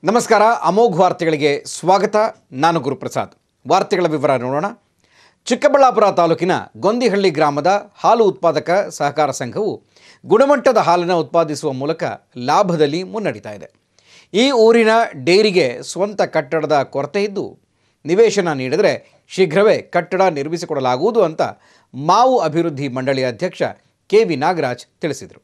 ನಮಸ್ಕಾರ ಅಮೋಘ ವಾರ್ತೆಗಳಿಗೆ ಸ್ವಾಗತ. ನಾನು ಗುರುಪ್ರಸಾದ್. ವಾರ್ತೆಗಳ ವಿವರ ನೋಡೋಣ. ಚಿಕ್ಕಬಳ್ಳಾಪುರ ತಾಲೂಕಿನ ಗೊಂದಿಹಳ್ಳಿ ಗ್ರಾಮದ ಹಾಲು ಉತ್ಪಾದಕ ಸಹಕಾರ ಸಂಘವು ಗುಣಮಟ್ಟದ ಹಾಲನ್ನು ಉತ್ಪಾದಿಸುವ ಮೂಲಕ ಲಾಭದಲ್ಲಿ ಮುನ್ನಡೀತಾ ಇದೆ. ಈ ಊರಿನ ಡೇರಿಗೆ ಸ್ವಂತ ಕಟ್ಟಡದ ಕೊರತೆ ಇದ್ದು ನಿವೇಶನ ನೀಡಿದರೆ ಶೀಘ್ರವೇ ಕಟ್ಟಡ ನಿರ್ಮಿಸಿಕೊಡಲಾಗುವುದು ಅಂತ ಮಾವು ಅಭಿವೃದ್ಧಿ ಮಂಡಳಿಯ ಅಧ್ಯಕ್ಷ ಕೆ.ವಿ. ನಾಗರಾಜ್ ತಿಳಿಸಿದರು.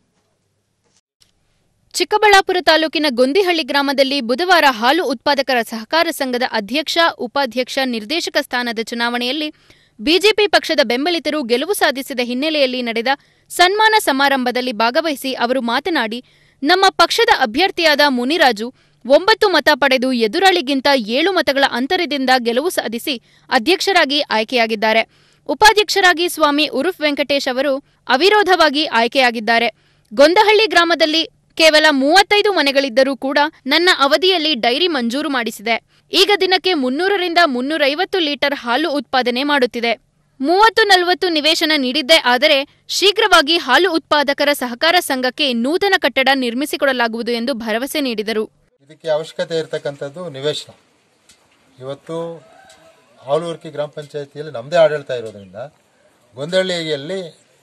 ಚಿಕ್ಕಬಳ್ಳಾಪುರ ತಾಲೂಕಿನ ಗೊಂದಿಹಳ್ಳಿ ಗ್ರಾಮದಲ್ಲಿ ಬುಧವಾರ ಹಾಲು ಉತ್ಪಾದಕರ ಸಹಕಾರ ಸಂಘದ ಅಧ್ಯಕ್ಷ, ಉಪಾಧ್ಯಕ್ಷ, ನಿರ್ದೇಶಕ ಸ್ಥಾನದ ಚುನಾವಣೆಯಲ್ಲಿ ಬಿಜೆಪಿ ಪಕ್ಷದ ಬೆಂಬಲಿತರು ಗೆಲುವು ಸಾಧಿಸಿದ ಹಿನ್ನೆಲೆಯಲ್ಲಿ ನಡೆದ ಸನ್ಮಾನ ಸಮಾರಂಭದಲ್ಲಿ ಭಾಗವಹಿಸಿ ಅವರು ಮಾತನಾಡಿ, ನಮ್ಮ ಪಕ್ಷದ ಅಭ್ಯರ್ಥಿಯಾದ ಮುನಿರಾಜು 9 ಮತ ಪಡೆದು ಎದುರಾಳಿಗಿಂತ 7 ಮತಗಳ ಅಂತರದಿಂದ ಗೆಲುವು ಸಾಧಿಸಿ ಅಧ್ಯಕ್ಷರಾಗಿ ಆಯ್ಕೆಯಾಗಿದ್ದಾರೆ. ಉಪಾಧ್ಯಕ್ಷರಾಗಿ ಸ್ವಾಮಿ ಉರುಫ್ ವೆಂಕಟೇಶ್ ಅವರು ಅವಿರೋಧವಾಗಿ ಆಯ್ಕೆಯಾಗಿದ್ದಾರೆ. ಗೊಂದಹಳ್ಳಿ ಗ್ರಾಮದಲ್ಲಿ ಕೇವಲ 35 ಮನೆಗಳಿದ್ದರೂ ಕೂಡ ನನ್ನ ಅವಧಿಯಲ್ಲಿ ಡೈರಿ ಮಂಜೂರು ಮಾಡಿಸಿದೆ. ಈಗ ದಿನಕ್ಕೆ 300 ರಿಂದ 350 ಲೀಟರ್ ಹಾಲು ಉತ್ಪಾದನೆ ಮಾಡುತ್ತಿದೆ. 30-40 ನಿವೇಶನ ನೀಡಿದ್ದೇ ಆದರೆ ಶೀಘ್ರವಾಗಿ ಹಾಲು ಉತ್ಪಾದಕರ ಸಹಕಾರ ಸಂಘಕ್ಕೆ ನೂತನ ಕಟ್ಟಡ ನಿರ್ಮಿಸಿಕೊಡಲಾಗುವುದು ಎಂದು ಭರವಸೆ ನೀಡಿದರು. ಇದಕ್ಕೆ ಅವಶ್ಯಕತೆ ಇರತಕ್ಕಂಥದ್ದು ನಿವೇಶನ. ಇವತ್ತು ಹಾಲೂರ್ಕಿ ಗ್ರಾಮ ಪಂಚಾಯಿತಿಯಲ್ಲಿ ನಮ್ಮದೇ ಆಡಳಿತ ಇರೋದ್ರಿಂದ ಗೊಂದಹಳ್ಳಿಯಲ್ಲಿ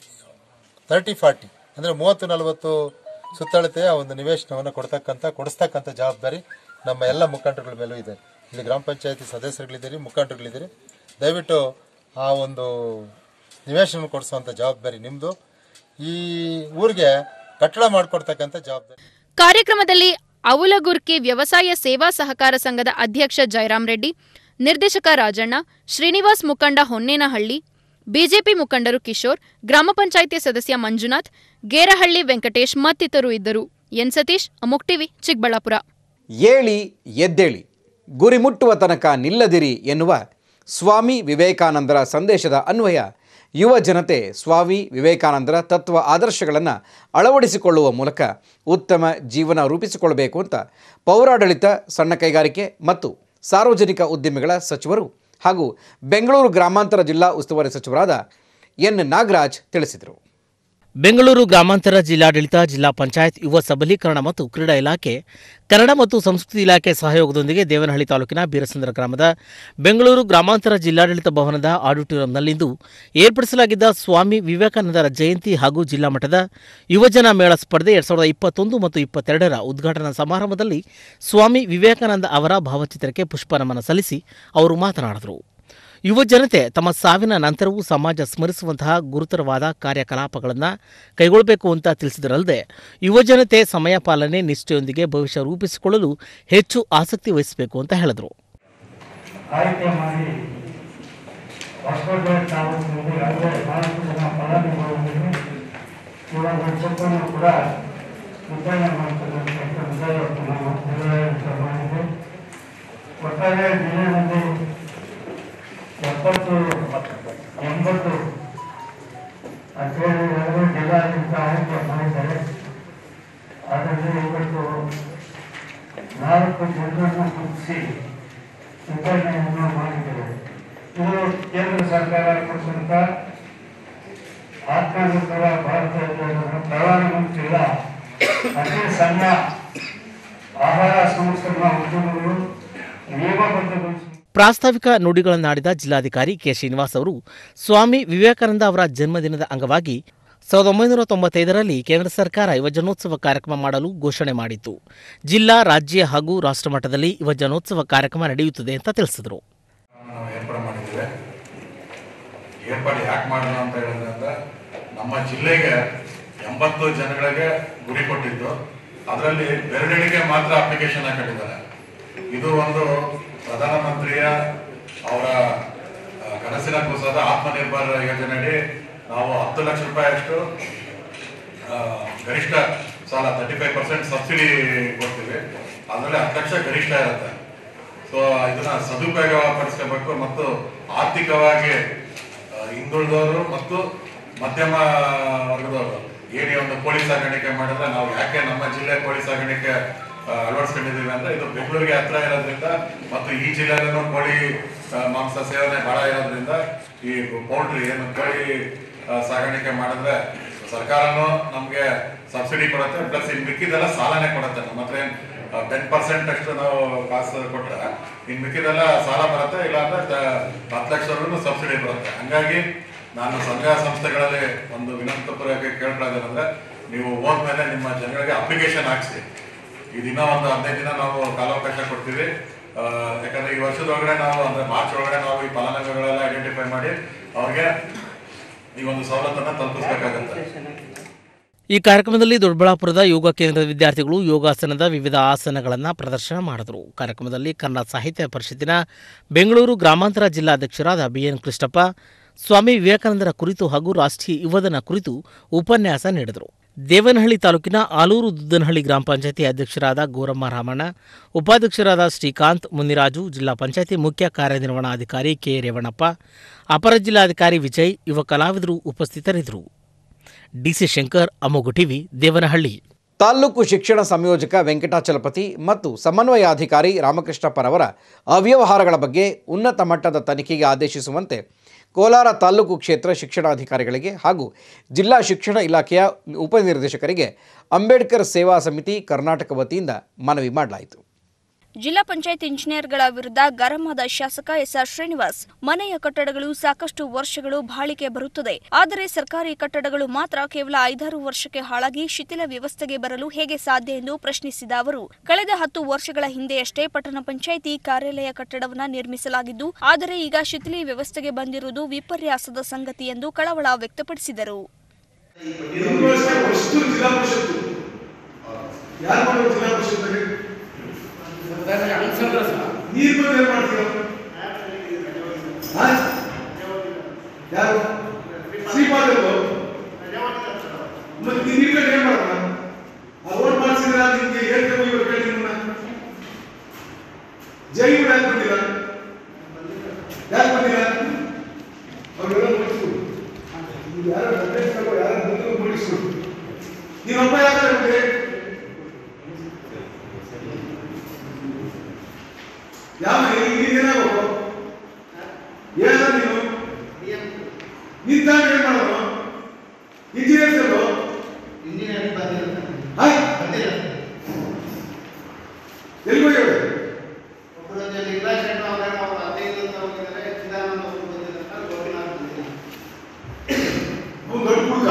30-40 ಅಂದರೆ 30-40 ಸುತ್ತಳತೆಯ ಒಂದು ನಿವೇಶನವನ್ನು ಕೊಡಿಸ್ತಕ್ಕಂಥ ಜವಾಬ್ದಾರಿ ನಮ್ಮ ಎಲ್ಲ ಮುಖಂಡರುಗಳ ಮೇಲೂ ಇದೆ. ಇಲ್ಲಿ ಗ್ರಾಮ ಪಂಚಾಯತಿ ಸದಸ್ಯರುಗಳಿದ್ದೀರಿ, ಮುಖಂಡರುಗಳಿದ್ದೀರಿ. ದಯವಿಟ್ಟು ಆ ಒಂದು ನಿವೇಶನ ಕೊಡಿಸುವಂಥ ಜವಾಬ್ದಾರಿ ನಿಮ್ಮದು. ಈ ಊರಿಗೆ ಕಟ್ಟಡ ಮಾಡಿಕೊಡ್ತಕ್ಕಂಥ ಜವಾಬ್ದಾರಿ. ಕಾರ್ಯಕ್ರಮದಲ್ಲಿ ಅವಲಗುರ್ಕಿ ವ್ಯವಸಾಯ ಸೇವಾ ಸಹಕಾರ ಸಂಘದ ಅಧ್ಯಕ್ಷ ಜಯರಾಮ್ ರೆಡ್ಡಿ, ನಿರ್ದೇಶಕ ರಾಜಣ್ಣ, ಶ್ರೀನಿವಾಸ್ ಮುಖಂಡ ಹೊನ್ನೇನಹಳ್ಳಿ, ಬಿಜೆಪಿ ಮುಖಂಡರು ಕಿಶೋರ್, ಗ್ರಾಮ ಪಂಚಾಯಿತಿ ಸದಸ್ಯ ಮಂಜುನಾಥ್, ಗೇರಹಳ್ಳಿ ವೆಂಕಟೇಶ್ ಮತ್ತಿತರರು ಇದ್ದರು. ಎನ್ ಸತೀಶ್, ಅಮೋಕ್ ಟಿವಿ, ಚಿಕ್ಕಬಳ್ಳಾಪುರ. ಏಳಿ ಎದ್ದೇಳಿ, ಗುರಿ ಮುಟ್ಟುವ ತನಕ ನಿಲ್ಲದಿರಿ ಎನ್ನುವ ಸ್ವಾಮಿ ವಿವೇಕಾನಂದರ ಸಂದೇಶದ ಅನ್ವಯ ಯುವ ಜನತೆ ಸ್ವಾಮಿ ವಿವೇಕಾನಂದರ ತತ್ವ ಆದರ್ಶಗಳನ್ನು ಅಳವಡಿಸಿಕೊಳ್ಳುವ ಮೂಲಕ ಉತ್ತಮ ಜೀವನ ರೂಪಿಸಿಕೊಳ್ಳಬೇಕು ಅಂತ ಪೌರಾಡಳಿತ, ಸಣ್ಣ ಕೈಗಾರಿಕೆ ಮತ್ತು ಸಾರ್ವಜನಿಕ ಉದ್ಯಮಿಗಳ ಸಚಿವರು ಹಾಗೂ ಬೆಂಗಳೂರು ಗ್ರಾಮಾಂತರ ಜಿಲ್ಲಾ ಉಸ್ತುವಾರಿ ಸಚಿವರಾದ ಎನ್. ನಾಗರಾಜ್ ತಿಳಿಸಿದರು. ಬೆಂಗಳೂರು ಗ್ರಾಮಾಂತರ ಜಿಲ್ಲಾಡಳಿತ, ಜಿಲ್ಲಾ ಪಂಚಾಯತ್, ಯುವ ಸಬಲೀಕರಣ ಮತ್ತು ಕ್ರೀಡಾ ಇಲಾಖೆ, ಕನ್ನಡ ಮತ್ತು ಸಂಸ್ಕೃತಿ ಇಲಾಖೆ ಸಹಯೋಗದೊಂದಿಗೆ ದೇವನಹಳ್ಳಿ ತಾಲೂಕಿನ ಬೀರಸಂದ್ರ ಗ್ರಾಮದ ಬೆಂಗಳೂರು ಗ್ರಾಮಾಂತರ ಜಿಲ್ಲಾಡಳಿತ ಭವನದ ಆಡಿಟೋರಿಯಂನಲ್ಲಿಂದು ಏರ್ಪಡಿಸಲಾಗಿದ್ದ ಸ್ವಾಮಿ ವಿವೇಕಾನಂದರ ಜಯಂತಿ ಹಾಗೂ ಜಿಲ್ಲಾ ಮಟ್ಟದ ಯುವಜನ ಮೇಳ ಸ್ಪರ್ಧೆ 2021 ಮತ್ತು 2022ರ ಉದ್ಘಾಟನಾ ಸಮಾರಂಭದಲ್ಲಿ ಸ್ವಾಮಿ ವಿವೇಕಾನಂದ ಅವರ ಭಾವಚಿತ್ರಕ್ಕೆ ಪುಷ್ಪನಮನ ಸಲ್ಲಿಸಿ ಅವರು ಮಾತನಾಡಿದರು. ಯುವ ಜನತೆ ತಮ್ಮ ಸಾವಿನ ನಂತರವೂ ಸಮಾಜ ಸ್ಮರಿಸುವಂತಹ ಗುರುತರವಾದ ಕಾರ್ಯಕಲಾಪಗಳನ್ನು ಕೈಗೊಳ್ಳಬೇಕು ಅಂತ ತಿಳಿಸಿದರಲ್ಲದೆ ಯುವಜನತೆ ಸಮಯ ಪಾಲನೆ, ನಿಷ್ಠೆಯೊಂದಿಗೆ ಭವಿಷ್ಯ ರೂಪಿಸಿಕೊಳ್ಳಲು ಹೆಚ್ಚು ಆಸಕ್ತಿ ವಹಿಸಬೇಕು ಅಂತ ಹೇಳಿದರು. ಜಿಲ್ಲಾಡಳಿತ ಆಯ್ಕೆ ಮಾಡಿದ್ದಾರೆ. ಅದರಲ್ಲಿ ಇವತ್ತು 4 ಜನರನ್ನು ಗುರುತಿಸಿ ವಿತರಣೆಯನ್ನು ಮಾಡಿದ್ದಾರೆ. ಇದು ಕೇಂದ್ರ ಸರ್ಕಾರ ಕೊಟ್ಟಂತ ಆತ್ಮನಿರ್ಭರ ಭಾರತ ಪ್ರಧಾನಮಂತ್ರಿಗಳ ಅತಿ ಸಣ್ಣ ಆಹಾರ ಸಂಸ್ಕರಣಾ ಉದ್ಯಮಗಳು ನಿಯಮಬದ್ಧಗೊಳಿಸಿ ಪ್ರಾಸ್ತಾವಿಕ ನುಡಿಗಳನ್ನಾಡಿದ ಜಿಲ್ಲಾಧಿಕಾರಿ ಕೆ. ಶ್ರೀನಿವಾಸ್ ಅವರು ಸ್ವಾಮಿ ವಿವೇಕಾನಂದ ಅವರ ಜನ್ಮದಿನದ ಅಂಗವಾಗಿ 1995ರಲ್ಲಿ ಕೇಂದ್ರ ಸರ್ಕಾರ ಯುವಜನೋತ್ಸವ ಕಾರ್ಯಕ್ರಮ ಮಾಡಲು ಘೋಷಣೆ ಮಾಡಿತ್ತು. ಜಿಲ್ಲಾ, ರಾಜ್ಯ ಹಾಗೂ ರಾಷ್ಟ್ರ ಮಟ್ಟದಲ್ಲಿ ಯುವಜನೋತ್ಸವ ಕಾರ್ಯಕ್ರಮ ನಡೆಯುತ್ತದೆ ಅಂತ ತಿಳಿಸಿದರು. ಏರ್ಪಾಡು ಯಾಕೆ ಮಾಡೋಣ ಅಂತ ಹೇಳಿದ್ರೆ ನಮ್ಮ ಜಿಲ್ಲೆಗೆ 80 ಜನಗಳಿಗೆ ಗುರಿ ಕೊಟ್ಟಿದ್ದು, ಅದರಲ್ಲಿ ಬೆರಳಿಗೆ ಮಾತ್ರ ಅಪ್ಲಿಕೇಶನ್ ಹಾಕೊಂಡಿದ್ದಾರೆ. ಇದು ಒಂದು ಪ್ರಧಾನಮಂತ್ರಿಯ ಅವರ ಕನಸಿನ ಕೂಸಾದ ಆತ್ಮನಿರ್ಭರ ಯೋಜನೆಯಡಿ ನಾವು 10 ಲಕ್ಷ ರೂಪಾಯಿಯಷ್ಟು ಗರಿಷ್ಠ ಸಾಲ 35% ಸಬ್ಸಿಡಿ ಕೊಡ್ತೀವಿ. ಅದರಲ್ಲಿ 10 ಲಕ್ಷ ಗರಿಷ್ಠ ಇರುತ್ತೆ. ಸೊ ಇದನ್ನ ಸದುಪಯೋಗ ಪಡಿಸ್ಕೋಬೇಕು ಮತ್ತು ಆರ್ಥಿಕವಾಗಿ ಹಿಂದುಳಿದವರು ಮತ್ತು ಮಧ್ಯಮ ವರ್ಗದವರು ಏನೇ ಒಂದು ಕೋಳಿ ಸಾಗಾಣಿಕೆ ಮಾಡಿದ್ರೆ ನಾವು ಯಾಕೆ ನಮ್ಮ ಜಿಲ್ಲೆ ಕೋಳಿ ಸಾಗಾಣಿಕೆ ಅಳವಡಿಸ್ಕೊಂಡಿದ್ದೀವಿ ಅಂದ್ರೆ ಇದು ಬೆಂಗಳೂರಿಗೆ ಹತ್ರ ಇರೋದ್ರಿಂದ ಮತ್ತು ಈ ಜಿಲ್ಲೆಯಲ್ಲೂ ಕೋಳಿ ಮಾಂಸ ಸೇವನೆ ಬಹಳ ಇರೋದ್ರಿಂದ ಈ ಪೌಲ್ಟ್ರಿ ಏನು ಕೋಳಿ ಸಾಗಾಣಿಕೆ ಮಾಡಿದ್ರೆ ಸರ್ಕಾರನೂ ನಮಗೆ ಸಬ್ಸಿಡಿ ಕೊಡುತ್ತೆ, ಪ್ಲಸ್ ಇನ್ನು ಮಿಕ್ಕಿದೆಲ್ಲ ಸಾಲನೇ ಕೊಡುತ್ತೆ. ನಮ್ಮ ಹತ್ರ 10% ಅಷ್ಟು ನಾವು ಕಾಸು ಕೊಟ್ಟರೆ ಇನ್ನು ಮಿಕ್ಕಿದೆಲ್ಲ ಸಾಲ ಬರುತ್ತೆ, ಇಲ್ಲಾಂದ್ರೆ 10 ಲಕ್ಷವರೆಗೂ ಸಬ್ಸಿಡಿ ಬರುತ್ತೆ. ಹಂಗಾಗಿ ನಾನು ಸಂಘ ಸಂಸ್ಥೆಗಳಲ್ಲಿ ಒಂದು ವಿನಂತಿಪೂರ್ವಕ ಕೇಳ್ಕೊಳ್ಳೋದೇನೆಂದ್ರೆ, ನೀವು ಹೋದ್ಮೇಲೆ ನಿಮ್ಮ ಜನಗಳಿಗೆ ಅಪ್ಲಿಕೇಶನ್ ಹಾಕ್ಸಿ. ಈ ದಿನ ಒಂದು 15 ದಿನ ನಾವು ಕಾಲಾವಕಾಶ ಕೊಡ್ತೀವಿ. ಯಾಕಂದ್ರೆ ಈ ವರ್ಷದೊಳಗಡೆ ನಾವು ಅಂದ್ರೆ ಮಾರ್ಚ್ ಒಳಗಡೆ ನಾವು ಈ ಫಲಾನುಭವಿಗಳೆಲ್ಲ ಐಡೆಂಟಿಫೈ ಮಾಡಿ ಅವ್ರಿಗೆ ಈ ಒಂದು ಸವಲತ್ತನ್ನು ತಲುಪಿಸಬೇಕಾಗತ್ತೆ. ಈ ಕಾರ್ಯಕ್ರಮದಲ್ಲಿ ದೊಡ್ಡಬಳ್ಳಾಪುರದ ಯೋಗ ಕೇಂದ್ರದ ವಿದ್ಯಾರ್ಥಿಗಳು ಯೋಗಾಸನದ ವಿವಿಧ ಆಸನಗಳನ್ನು ಪ್ರದರ್ಶನ ಮಾಡಿದರು. ಕಾರ್ಯಕ್ರಮದಲ್ಲಿ ಕನ್ನಡ ಸಾಹಿತ್ಯ ಪರಿಷತ್ತಿನ ಬೆಂಗಳೂರು ಗ್ರಾಮಾಂತರ ಜಿಲ್ಲಾಧ್ಯಕ್ಷರಾದ BN ಕೃಷ್ಣಪ್ಪ ಸ್ವಾಮಿ ವಿವೇಕಾನಂದರ ಕುರಿತು ಹಾಗೂ ರಾಷ್ಟ್ರೀಯ ಯುವದಿನ ಕುರಿತು ಉಪನ್ಯಾಸ ನೀಡಿದರು. ದೇವನಹಳ್ಳಿ ತಾಲೂಕಿನ ಆಲೂರು ದುದ್ದನಹಳ್ಳಿ ಗ್ರಾಮ ಪಂಚಾಯತಿ ಅಧ್ಯಕ್ಷರಾದ ಗೋರಮ್ಮ ರಾಮಣ್ಣ, ಉಪಾಧ್ಯಕ್ಷರಾದ ಶ್ರೀಕಾಂತ್ ಮುನಿರಾಜು, ಜಿಲ್ಲಾ ಪಂಚಾಯತಿ ಮುಖ್ಯ ಕಾರ್ಯನಿರ್ವಹಣಾಧಿಕಾರಿ ಕೆ ರೇವಣ್ಣಪ್ಪ, ಅಪರ ಜಿಲ್ಲಾಧಿಕಾರಿ ವಿಜಯ್, ಯುವ ಕಲಾವಿದರು ಉಪಸ್ಥಿತರಿದ್ದರು. DC ಶಂಕರ್, ಅಮೋಘ ಟಿವಿ, ದೇವನಹಳ್ಳಿ. ತಾಲ್ಲೂಕು ಶಿಕ್ಷಣ ಸಂಯೋಜಕ ವೆಂಕಟಾಚಲಪತಿ ಮತ್ತು ಸಮನ್ವಯಾಧಿಕಾರಿ ರಾಮಕೃಷ್ಣಪ್ಪರವರ ಅವ್ಯವಹಾರಗಳ ಬಗ್ಗೆ ಉನ್ನತ ಮಟ್ಟದ ತನಿಖೆಗೆ ಆದೇಶಿಸುವಂತೆ ಕೋಲಾರ ತಾಲ್ಲೂಕು ಕ್ಷೇತ್ರ ಶಿಕ್ಷಣಾಧಿಕಾರಿಗಳಿಗೆ ಹಾಗೂ ಜಿಲ್ಲಾ ಶಿಕ್ಷಣ ಇಲಾಖೆಯ ಉಪನಿರ್ದೇಶಕರಿಗೆ ಅಂಬೇಡ್ಕರ್ ಸೇವಾ ಸಮಿತಿ ಕರ್ನಾಟಕ ವತಿಯಿಂದ ಮನವಿ ಮಾಡಲಾಯಿತು. ಜಿಲ್ಲಾ ಪಂಚಾಯತ್ ಇಂಜಿನಿಯರ್ಗಳ ವಿರುದ್ಧ ಗರಂ ಆದ ಶಾಸಕ SR ಶ್ರೀನಿವಾಸ್, ಮನೆಯ ಕಟ್ಟಡಗಳು ಸಾಕಷ್ಟು ವರ್ಷಗಳು ಬಾಳಿಕೆ ಬರುತ್ತದೆ, ಆದರೆ ಸರ್ಕಾರಿ ಕಟ್ಟಡಗಳು ಮಾತ್ರ ಕೇವಲ 5-6 ವರ್ಷಕ್ಕೆ ಹಾಳಾಗಿ ಶಿಥಿಲ ವ್ಯವಸ್ಥೆಗೆ ಬರಲು ಹೇಗೆ ಸಾಧ್ಯ ಎಂದು ಪ್ರಶ್ನಿಸಿದ ಅವರು, ಕಳೆದ 10 ವರ್ಷಗಳ ಹಿಂದೆಯಷ್ಟೇ ಪಟ್ಟಣ ಪಂಚಾಯಿತಿ ಕಾರ್ಯಾಲಯ ಕಟ್ಟಡವನ್ನು ನಿರ್ಮಿಸಲಾಗಿದ್ದು, ಆದರೆ ಈಗ ಶಿಥಿಲಿ ವ್ಯವಸ್ಥೆಗೆ ಬಂದಿರುವುದು ವಿಪರ್ಯಾಸದ ಸಂಗತಿ ಎಂದು ಕಳವಳ ವ್ಯಕ್ತಪಡಿಸಿದರು. ನೀರು ಬಂದು ಏನ್ ಮಾಡ್ತೀರ? ಯಾರು ಶ್ರೀಪಾದರು ಮತ್ತೆ ನೀರು ಕಡೆ ಏನ್ ಮಾಡ್ತಾರ? ರೋಡ್ ಮಾಡಿಸಿದ್ರ ನಿಮ್ಗೆ ಹೇಳ್ತೇವೆ ಇವರು ಕೇಳಿ ನಿಮ್ಮನ್ನ ಜೈಲು ಯಾಕೆ ಬಂದಿಲ್ಲ? ಯಾಕೆ ಬಂದಿಲ್ಲ? ಅವ್ರೆಲ್ಲ ಮುಗಿಸ್ತು. ಯಾರು ಯಾರು ಬಂದು ಮುಗಿಸ್ತು. ನೀವೊಬ್ಬ ಯಾಕೆ ಬಂದ್ರೆ ಯಾವ ಏನಾಗಬೇಕು? ಏನ ನೀನು ನಿಂತಾಗ ಏನ್ ಮಾಡೋದು? ಇಂಜಿನಿಯರ್ಸ್ ಅಲ್ವ? ಇಂಜಿನಿಯರಿಂಗ್ ಎಲ್ಲಿ ಹೋಗ್ಯಾವ? ದೊಡ್ಡ ಹುಡುಗ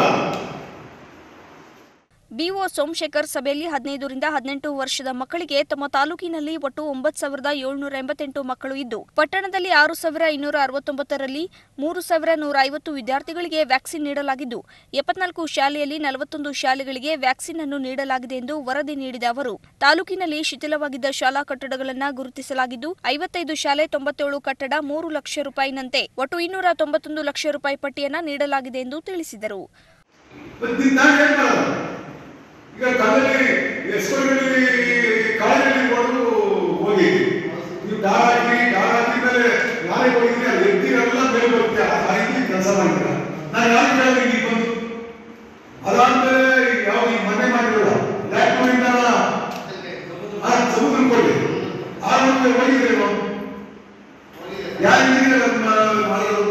BO ಸೋಮಶೇಖರ್ ಸಭೆಯಲ್ಲಿ 15ರಿಂದ 18 ವರ್ಷದ ಮಕ್ಕಳಿಗೆ ತಮ್ಮ ತಾಲೂಕಿನಲ್ಲಿ ಒಟ್ಟು 9788 ಮಕ್ಕಳು ಇದ್ದು, ಪಟ್ಟಣದಲ್ಲಿ 6569ರಲ್ಲಿ 3150 ವಿದ್ಯಾರ್ಥಿಗಳಿಗೆ ವ್ಯಾಕ್ಸಿನ್ ನೀಡಲಾಗಿದ್ದು, 74 ಶಾಲೆಯಲ್ಲಿ 41 ಶಾಲೆಗಳಿಗೆ ವ್ಯಾಕ್ಸಿನ್ ಅನ್ನು ನೀಡಲಾಗಿದೆ ಎಂದು ವರದಿ ನೀಡಿದ ಅವರು, ತಾಲೂಕಿನಲ್ಲಿ ಶಿಥಿಲವಾಗಿದ್ದ ಶಾಲಾ ಕಟ್ಟಡಗಳನ್ನು ಗುರುತಿಸಲಾಗಿದ್ದು, 55 ಶಾಲೆ, 97 ಕಟ್ಟಡ, 3 ಲಕ್ಷ ರೂಪಾಯಿನಂತೆ ಒಟ್ಟು 291 ಲಕ್ಷ ರೂಪಾಯಿ ಪಟ್ಟಿಯನ್ನು ನೀಡಲಾಗಿದೆ ಎಂದು ತಿಳಿಸಿದರು. ಈಗ ಕಾಲದಲ್ಲಿ ಎಸ್ಪರ್ಗಳಲ್ಲಿ ಕಾಲೇಜಲ್ಲಿ ಬಂದು ಹೋಗಿ ನೀವು ಡಾರ್ ಹಾಕಿ ಮೇಲೆ ನಾಳೆ ಹೋಗಿದ್ರೆ ಅದು ಎತ್ತಿರೆಲ್ಲ ಮೇಲೆ ಬರುತ್ತೆ. ಆ ರೀತಿ ಕೆಲಸ ಮಾಡ್ತೀರ. ನಾನು ಯಾರು ಕೇಳಿದ್ರೆ ಇಲ್ಲಿ ಬಂದು ಅದಾದ್ಮೇಲೆ ಯಾವ ಈಗ ಮನೆ ಮಾಡಿರಲ್ಲ ಲ್ಯಾಟ್ರಿಂದ ಸಮುದ್ರ ಕೊಡಿ ಆ ಹೋಗಿದ್ರೆ ಯಾರು ಮಾಡೋದು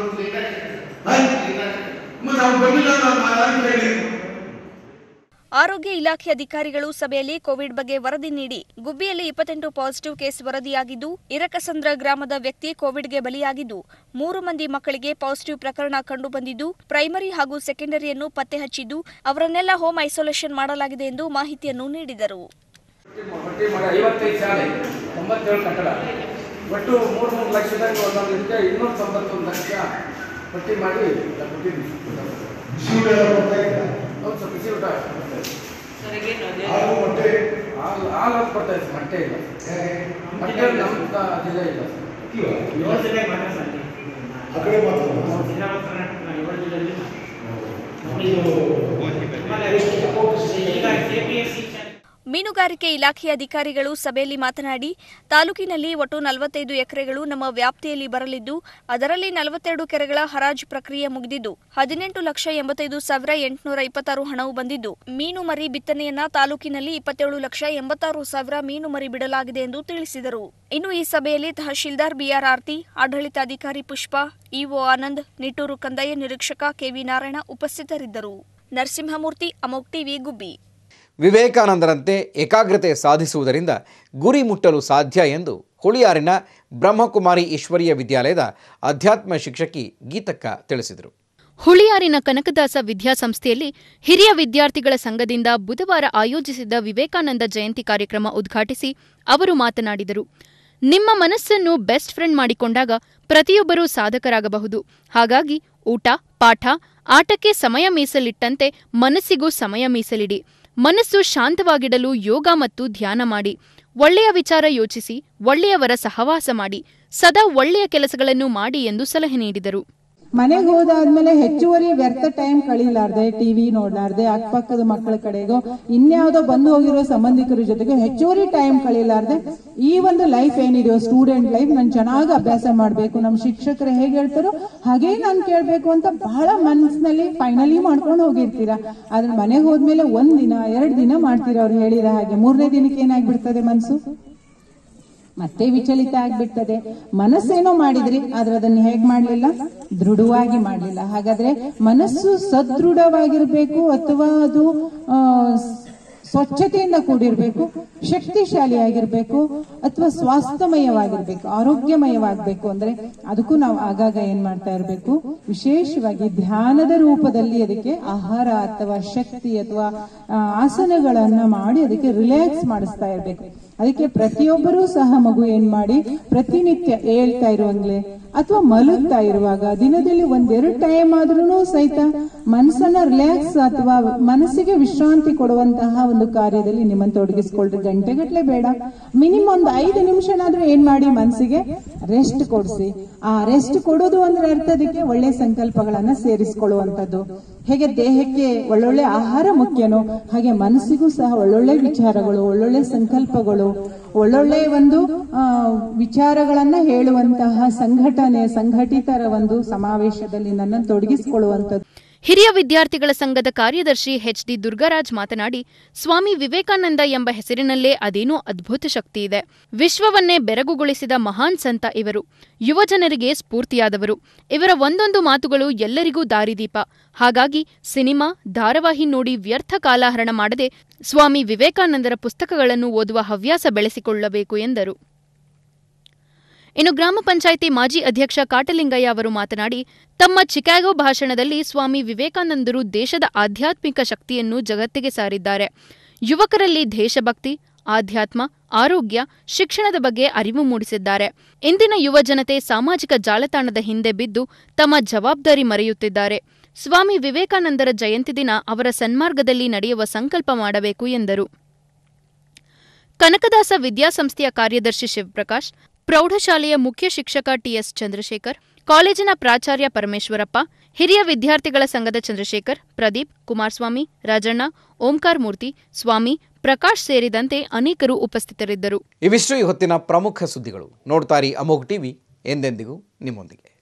ಮತ್ತೆ ಅವ್ನು ಬಂದಿಲ್ಲ ನಾನು ಯಾರು ಕೇಳಿ. ಆರೋಗ್ಯ ಇಲಾಖೆ ಅಧಿಕಾರಿಗಳು ಸಭೆಯಲ್ಲಿ ಕೋವಿಡ್ ಬಗ್ಗೆ ವರದಿ ನೀಡಿ, ಗುಬ್ಬಿಯಲ್ಲಿ 28 ಪಾಸಿಟಿವ್ ಕೇಸ್ ವರದಿಯಾಗಿದ್ದು, ಇರಕಸಂದ್ರ ಗ್ರಾಮದ ವ್ಯಕ್ತಿ ಕೋವಿಡ್ಗೆ ಬಲಿಯಾಗಿದ್ದು, 3 ಮಂದಿ ಮಕ್ಕಳಿಗೆ ಪಾಸಿಟಿವ್ ಪ್ರಕರಣ ಕಂಡುಬಂದಿದ್ದು, ಪ್ರೈಮರಿ ಹಾಗೂ ಸೆಕೆಂಡರಿಯನ್ನು ಪತ್ತೆ ಹಚ್ಚಿದ್ದು, ಅವರನ್ನೆಲ್ಲ ಹೋಮ್ ಐಸೋಲೇಷನ್ ಮಾಡಲಾಗಿದೆ ಎಂದು ಮಾಹಿತಿಯನ್ನು ನೀಡಿದರು. 55 ಶಾಲೆ 97 ಕಟ್ಟಡ ಒಟ್ಟು 3 ಲಕ್ಷದಲ್ಲಿ 291 ಲಕ್ಷ ಪಟ್ಟಿ ಮಾಡಿ ಕೊಟ್ಟಿದ್ದೀವಿ. ಸ್ವಲ್ಪ ಬಿಸಿ ಊಟ ಹಾಲು ಕೊಡ್ತಾ ಇತ್ತು, ಮೊಟ್ಟೆ ಇಲ್ಲ. ಮೊಟ್ಟೆ ನಮ್ಮ ಜಿಲ್ಲೆ ಇಲ್ಲ. ಮೀನುಗಾರಿಕೆ ಇಲಾಖೆ ಅಧಿಕಾರಿಗಳು ಸಭೆಯಲ್ಲಿ ಮಾತನಾಡಿ, ತಾಲೂಕಿನಲ್ಲಿ ಒಟ್ಟು 45 ಎಕರೆಗಳು ನಮ್ಮ ವ್ಯಾಪ್ತಿಯಲ್ಲಿ ಬರಲಿದ್ದು, ಅದರಲ್ಲಿ 42 ಕೆರೆಗಳ ಹರಾಜು ಪ್ರಕ್ರಿಯೆ ಮುಗಿದಿದ್ದು, 18,85,826 ಹಣವು ಬಂದಿದ್ದು, ಮೀನು ಮರಿ ಬಿತ್ತನೆಯನ್ನ ತಾಲೂಕಿನಲ್ಲಿ 27,86,000 ಮೀನು ಮರಿ ಬಿಡಲಾಗಿದೆ ಎಂದು ತಿಳಿಸಿದರು. ಇನ್ನು ಈ ಸಭೆಯಲ್ಲಿ ತಹಶೀಲ್ದಾರ್ BR ಆರ್ತಿ, ಆಡಳಿತಾಧಿಕಾರಿ ಪುಷ್ಪ, EO ಆನಂದ್, ನಿಟ್ಟೂರು ಕಂದಾಯ ನಿರೀಕ್ಷಕ KV ನಾರಾಯಣ ಉಪಸ್ಥಿತರಿದ್ದರು. ನರಸಿಂಹಮೂರ್ತಿ, ಅಮೋಘ್ ಟಿವಿ, ಗುಬ್ಬಿ. ವಿವೇಕಾನಂದರಂತೆ ಏಕಾಗ್ರತೆ ಸಾಧಿಸುವುದರಿಂದ ಗುರಿ ಮುಟ್ಟಲು ಸಾಧ್ಯ ಎಂದು ಹುಳಿಯಾರಿನ ಬ್ರಹ್ಮಕುಮಾರಿ ಈಶ್ವರೀಯ ವಿದ್ಯಾಲಯದ ಅಧ್ಯಾತ್ಮ ಶಿಕ್ಷಕಿ ಗೀತಕ್ಕ ತಿಳಿಸಿದರು. ಹುಳಿಯಾರಿನ ಕನಕದಾಸ ವಿದ್ಯಾಸಂಸ್ಥೆಯಲ್ಲಿ ಹಿರಿಯ ವಿದ್ಯಾರ್ಥಿಗಳ ಸಂಘದಿಂದ ಬುಧವಾರ ಆಯೋಜಿಸಿದ್ದ ವಿವೇಕಾನಂದ ಜಯಂತಿ ಕಾರ್ಯಕ್ರಮ ಉದ್ಘಾಟಿಸಿ ಅವರು ಮಾತನಾಡಿದರು. ನಿಮ್ಮ ಮನಸ್ಸನ್ನು ಬೆಸ್ಟ್ ಫ್ರೆಂಡ್ ಮಾಡಿಕೊಂಡಾಗ ಪ್ರತಿಯೊಬ್ಬರೂ ಸಾಧಕರಾಗಬಹುದು. ಹಾಗಾಗಿ ಊಟ, ಪಾಠ, ಆಟಕ್ಕೆ ಸಮಯ ಮೀಸಲಿಟ್ಟಂತೆ ಮನಸ್ಸಿಗೂ ಸಮಯ ಮೀಸಲಿಡಿ. ಮನಸ್ಸು ಶಾಂತವಾಗಿಡಲು ಯೋಗ ಮತ್ತು ಧ್ಯಾನ ಮಾಡಿ. ಒಳ್ಳೆಯ ವಿಚಾರ ಯೋಚಿಸಿ, ಒಳ್ಳೆಯವರ ಸಹವಾಸ ಮಾಡಿ, ಸದಾ ಒಳ್ಳೆಯ ಕೆಲಸಗಳನ್ನು ಮಾಡಿ ಎಂದು ಸಲಹೆ ನೀಡಿದರು. ಮನೆಗೆ ಹೋದಾದ್ಮೇಲೆ ಹೆಚ್ಚುವರಿ ವ್ಯರ್ಥ ಟೈಮ್ ಕಳೀಲಾರ್ದೆ, ಟಿವಿ ನೋಡ್ಲಾರ್ದೆ, ಅಕ್ಕಪಕ್ಕದ ಮಕ್ಕಳ ಕಡೆಗೋ ಇನ್ಯಾವುದೋ ಬಂದು ಹೋಗಿರೋ ಸಂಬಂಧಿಕರ ಜೊತೆಗೆ ಹೆಚ್ಚುವರಿ ಟೈಮ್ ಕಳೀಲಾರ್ದೆ ಈ ಒಂದು ಲೈಫ್ ಏನಿದೆಯೋ ಸ್ಟೂಡೆಂಟ್ ಲೈಫ್ ನಾನು ಚೆನ್ನಾಗಿ ಅಭ್ಯಾಸ ಮಾಡಬೇಕು, ನಮ್ಮ ಶಿಕ್ಷಕರು ಹೇಗೆ ಹೇಳ್ತಾರೋ ಹಾಗೇ ನಾನು ಕೇಳಬೇಕು ಅಂತ ಬಹಳ ಮನಸ್ಸಿನಲ್ಲಿ ಫೈನಲಿ ಮಾಡ್ಕೊಂಡು ಹೋಗಿರ್ತೀರಾ. ಆದ್ರೆ ಮನೆಗೆ ಹೋದ್ಮೇಲೆ 1 ದಿನ 2 ದಿನ ಮಾಡ್ತೀರಾ ಅವ್ರು ಹೇಳಿದ ಹಾಗೆ. 3ನೇ ದಿನಕ್ಕೆ ಏನಾಗ್ಬಿಡ್ತದೆ, ಮನಸ್ಸು ಮತ್ತೆ ವಿಚಲಿತ ಆಗ್ಬಿಡ್ತದೆ. ಮನಸ್ಸೇನೋ ಮಾಡಿದ್ರಿ ಆದ್ರೆ ಅದನ್ನ ಹೇಗ್ ಮಾಡ್ಲಿಲ್ಲ, ದೃಢವಾಗಿ ಮಾಡ್ಲಿಲ್ಲ. ಹಾಗಾದ್ರೆ ಮನಸ್ಸು ಸದೃಢವಾಗಿರ್ಬೇಕು ಅಥವಾ ಅದು ಸ್ವಚ್ಛತೆಯಿಂದ ಕೂಡಿರ್ಬೇಕು, ಶಕ್ತಿಶಾಲಿಯಾಗಿರ್ಬೇಕು ಅಥವಾ ಸ್ವಾಸ್ಥ್ಯಮಯವಾಗಿರ್ಬೇಕು, ಆರೋಗ್ಯಮಯವಾಗಬೇಕು ಅಂದ್ರೆ ಅದಕ್ಕೂ ನಾವು ಆಗಾಗ ಏನ್ ಮಾಡ್ತಾ ಇರ್ಬೇಕು, ವಿಶೇಷವಾಗಿ ಧ್ಯಾನದ ರೂಪದಲ್ಲಿ ಅದಕ್ಕೆ ಆಹಾರ ಅಥವಾ ಶಕ್ತಿ ಅಥವಾ ಆಸನಗಳನ್ನ ಮಾಡಿ ಅದಕ್ಕೆ ರಿಲ್ಯಾಕ್ಸ್ ಮಾಡಿಸ್ತಾ ಇರ್ಬೇಕು. ಅದಕ್ಕೆ ಪ್ರತಿಯೊಬ್ಬರೂ ಸಹ ಮಗು ಏನ್ ಮಾಡಿ ಪ್ರತಿನಿತ್ಯ ಹೇಳ್ತಾ ಇರುವಾಗ್ಲೇ ಅಥವಾ ಮಲಗ್ತಾ ಇರುವಾಗ ದಿನದಲ್ಲಿ 1-2 ಟೈಮ್ ಆದ್ರೂ ಸಹಿತ ಮನಸ್ಸನ್ನ ರಿಲ್ಯಾಕ್ಸ್ ಅಥವಾ ಮನಸ್ಸಿಗೆ ವಿಶ್ರಾಂತಿ ಕೊಡುವಂತಹ ಒಂದು ಕಾರ್ಯದಲ್ಲಿ ನಿಮ್ಮನ್ನು ತೊಡಗಿಸ್ಕೊಳ್ರಿ. ಗಂಟೆಗಟ್ಲೆ ಬೇಡ, ಮಿನಿಮಮ್ ಒಂದು 5 ನಿಮಿಷನಾದ್ರೂ ಏನ್ ಮಾಡಿ ಮನಸ್ಸಿಗೆ ರೆಸ್ಟ್ ಕೊಡಿಸಿ. ಆ ರೆಸ್ಟ್ ಕೊಡೋದು ಅಂದ್ರೆ ಅರ್ಥ ಅದಕ್ಕೆ ಒಳ್ಳೆ ಸಂಕಲ್ಪಗಳನ್ನ ಸೇರಿಸಿಕೊಳ್ಳುವಂಥದ್ದು. ಹೇಗೆ ದೇಹಕ್ಕೆ ಒಳ್ಳೊಳ್ಳೆ ಆಹಾರ ಮುಖ್ಯನೋ ಹಾಗೆ ಮನಸ್ಸಿಗೂ ಸಹ ಒಳ್ಳೊಳ್ಳೆ ವಿಚಾರಗಳು, ಒಳ್ಳೊಳ್ಳೆ ಸಂಕಲ್ಪಗಳು, ಒಳ್ಳೊಳ್ಳೆ ಒಂದು ವಿಚಾರಗಳನ್ನ ಹೇಳುವಂತಹ ಸಂಘಟಿತರ ಒಂದು ಸಮಾವೇಶದಲ್ಲಿ ನನ್ನನ್ನು ತೊಡಗಿಸಿಕೊಳ್ಳುವಂಥದ್ದು. ಹಿರಿಯ ವಿದ್ಯಾರ್ಥಿಗಳ ಸಂಘದ ಕಾರ್ಯದರ್ಶಿ ಎಚ್.ಡಿ. ದುರ್ಗಾರಾಜ್ ಮಾತನಾಡಿ, ಸ್ವಾಮಿ ವಿವೇಕಾನಂದ ಎಂಬ ಹೆಸರಿನಲ್ಲೇ ಅದೇನೋ ಅದ್ಭುತ ಶಕ್ತಿ ಇದೆ. ವಿಶ್ವವನ್ನೇ ಬೆರಗುಗೊಳಿಸಿದ ಮಹಾನ್ ಸಂತ ಇವರು. ಯುವಜನರಿಗೆ ಸ್ಫೂರ್ತಿಯಾದವರು. ಇವರ ಒಂದೊಂದು ಮಾತುಗಳು ಎಲ್ಲರಿಗೂ ದಾರಿದೀಪ. ಹಾಗಾಗಿ ಸಿನಿಮಾ, ಧಾರಾವಾಹಿ ನೋಡಿ ವ್ಯರ್ಥ ಕಾಲಹರಣ ಮಾಡದೆ ಸ್ವಾಮಿ ವಿವೇಕಾನಂದರ ಪುಸ್ತಕಗಳನ್ನು ಓದುವ ಹವ್ಯಾಸ ಬೆಳೆಸಿಕೊಳ್ಳಬೇಕು ಎಂದರು. ಇನ್ನು ಗ್ರಾಮ ಪಂಚಾಯಿತಿ ಮಾಜಿ ಅಧ್ಯಕ್ಷ ಕಾಟಲಿಂಗಯ್ಯ ಅವರು ಮಾತನಾಡಿ, ತಮ್ಮ ಚಿಕಾಗೋ ಭಾಷಣದಲ್ಲಿ ಸ್ವಾಮಿ ವಿವೇಕಾನಂದರು ದೇಶದ ಆಧ್ಯಾತ್ಮಿಕ ಶಕ್ತಿಯನ್ನು ಜಗತ್ತಿಗೆ ಸಾರಿದ್ದಾರೆ. ಯುವಕರಲ್ಲಿ ದೇಶಭಕ್ತಿ, ಆಧ್ಯಾತ್ಮ, ಆರೋಗ್ಯ, ಶಿಕ್ಷಣದ ಬಗ್ಗೆ ಅರಿವು ಮೂಡಿಸಿದ್ದಾರೆ. ಇಂದಿನ ಯುವ ಜನತೆ ಸಾಮಾಜಿಕ ಜಾಲತಾಣದ ಹಿಂದೆ ಬಿದ್ದು ತಮ್ಮ ಜವಾಬ್ದಾರಿ ಮರೆಯುತ್ತಿದ್ದಾರೆ. ಸ್ವಾಮಿ ವಿವೇಕಾನಂದರ ಜಯಂತಿ ದಿನ ಅವರ ಸನ್ಮಾರ್ಗದಲ್ಲಿ ನಡೆಯುವ ಸಂಕಲ್ಪ ಮಾಡಬೇಕು ಎಂದರು. ಕನಕದಾಸ ವಿದ್ಯಾಸಂಸ್ಥೆಯ ಕಾರ್ಯದರ್ಶಿ ಶಿವಪ್ರಕಾಶ್, ಪ್ರೌಢಶಾಲೆಯ ಮುಖ್ಯ ಶಿಕ್ಷಕ ಟಿಎಸ್ ಚಂದ್ರಶೇಖರ್, ಕಾಲೇಜಿನ ಪ್ರಾಚಾರ್ಯ ಪರಮೇಶ್ವರಪ್ಪ, ಹಿರಿಯ ವಿದ್ಯಾರ್ಥಿಗಳ ಸಂಘದ ಚಂದ್ರಶೇಖರ್, ಪ್ರದೀಪ್, ಕುಮಾರಸ್ವಾಮಿ, ರಾಜಣ್ಣ, ಓಂಕಾರ ಮೂರ್ತಿ, ಸ್ವಾಮಿ, ಪ್ರಕಾಶ್ ಸೇರಿದಂತೆ ಅನೇಕರು ಉಪಸ್ಥಿತರಿದ್ದರು. ಇವಿಷ್ಟು ಈ ಹೊತ್ತಿನ ಪ್ರಮುಖ ಸುದ್ದಿಗಳು. ನೋಡ್ತಾರಿ ಅಮೋಘ್ ಟಿವಿ, ಎಂದೆಂದಿಗೂ ನಿಮ್ಮೊಂದಿಗೆ.